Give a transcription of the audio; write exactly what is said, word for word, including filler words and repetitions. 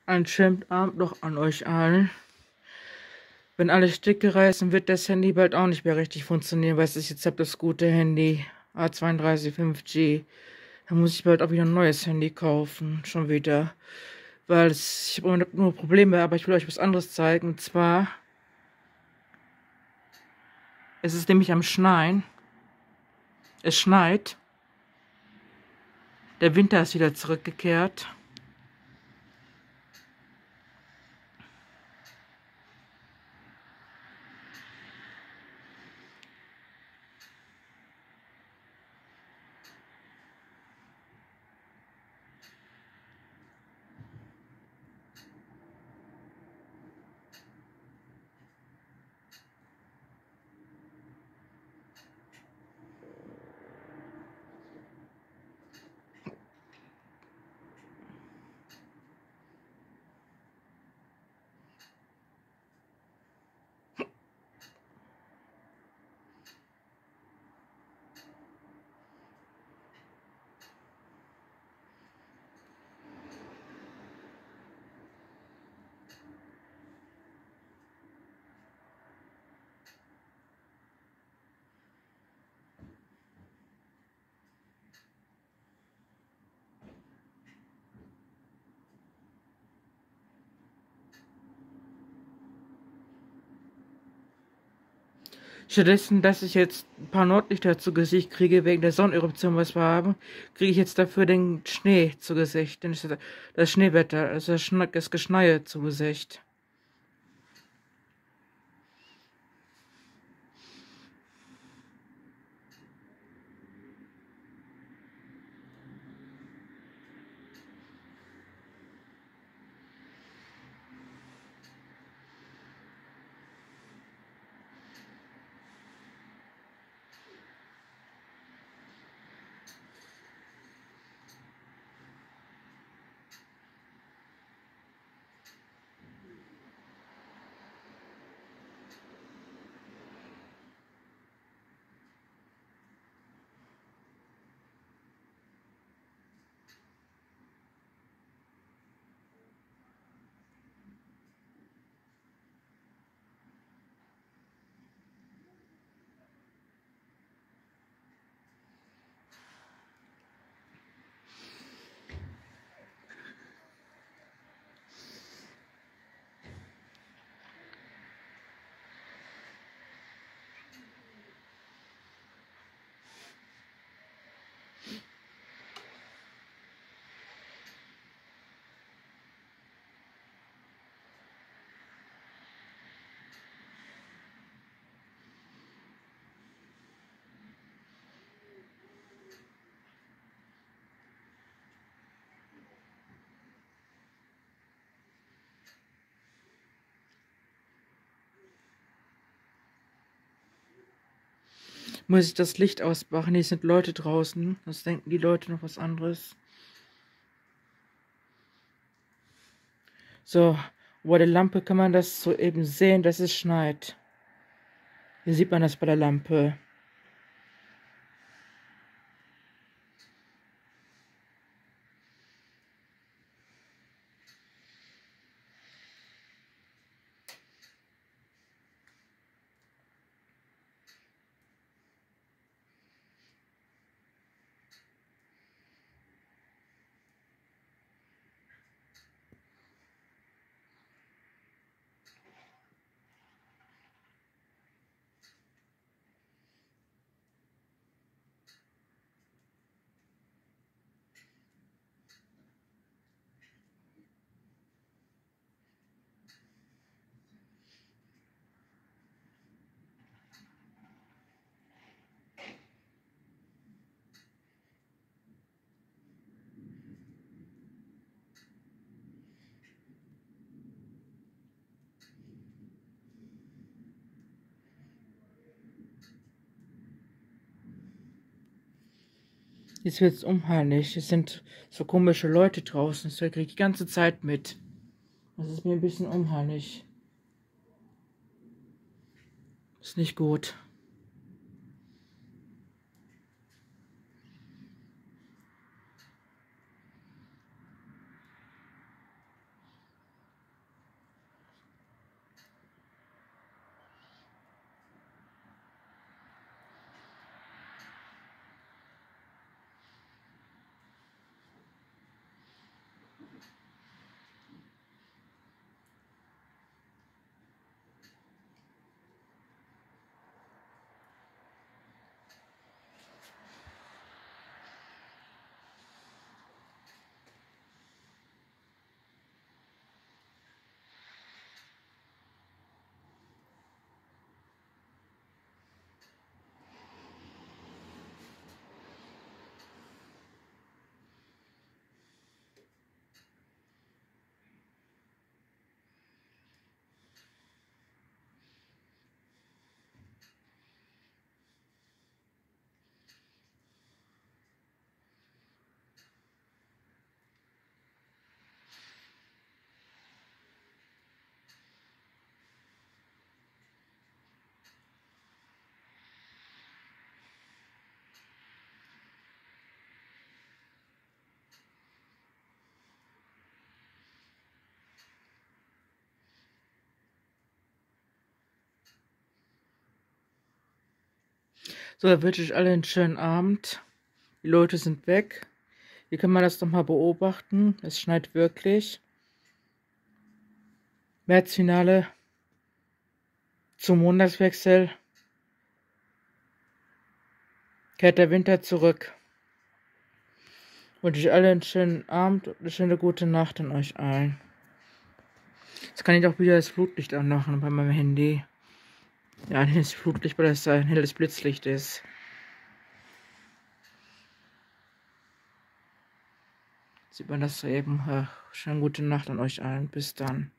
Ein schönen Abend noch an euch allen. Wenn alle Stricke reißen, wird das Handy bald auch nicht mehr richtig funktionieren, weil ich jetzt habe das gute Handy A zweiunddreißig fünf G. Dann muss ich bald auch wieder ein neues Handy kaufen, schon wieder. Weil es, ich habe nur Probleme, aber ich will euch was anderes zeigen. Und zwar, es ist nämlich am Schneien. Es schneit. Der Winter ist wieder zurückgekehrt. Stattdessen, dass ich jetzt ein paar Nordlichter zu Gesicht kriege, wegen der Sonneneruption, was wir haben, kriege ich jetzt dafür den Schnee zu Gesicht. Das Schneewetter, also das, Schne das Geschneie zu Gesicht. Muss ich das Licht ausmachen? Hier sind Leute draußen. Was denken die Leute noch was anderes? So, bei der Lampe kann man das so eben sehen, dass es schneit. Hier sieht man das bei der Lampe. Jetzt wird es unheimlich. Es sind so komische Leute draußen. Das kriege ich die ganze Zeit mit. Das ist mir ein bisschen unheimlich. Ist nicht gut. So, dann wünsche ich alle einen schönen Abend. Die Leute sind weg. Hier kann man das nochmal beobachten. Es schneit wirklich. Märzfinale zum Montagswechsel. Kehrt der Winter zurück. Wünsche ich alle einen schönen Abend und eine schöne gute Nacht an euch allen. Jetzt kann ich auch wieder das Flutlicht anmachen bei meinem Handy. Ja, ein helles Flutlicht, weil das ein helles Blitzlicht ist. Sieht man das so eben. Ach, schöne gute Nacht an euch allen. Bis dann.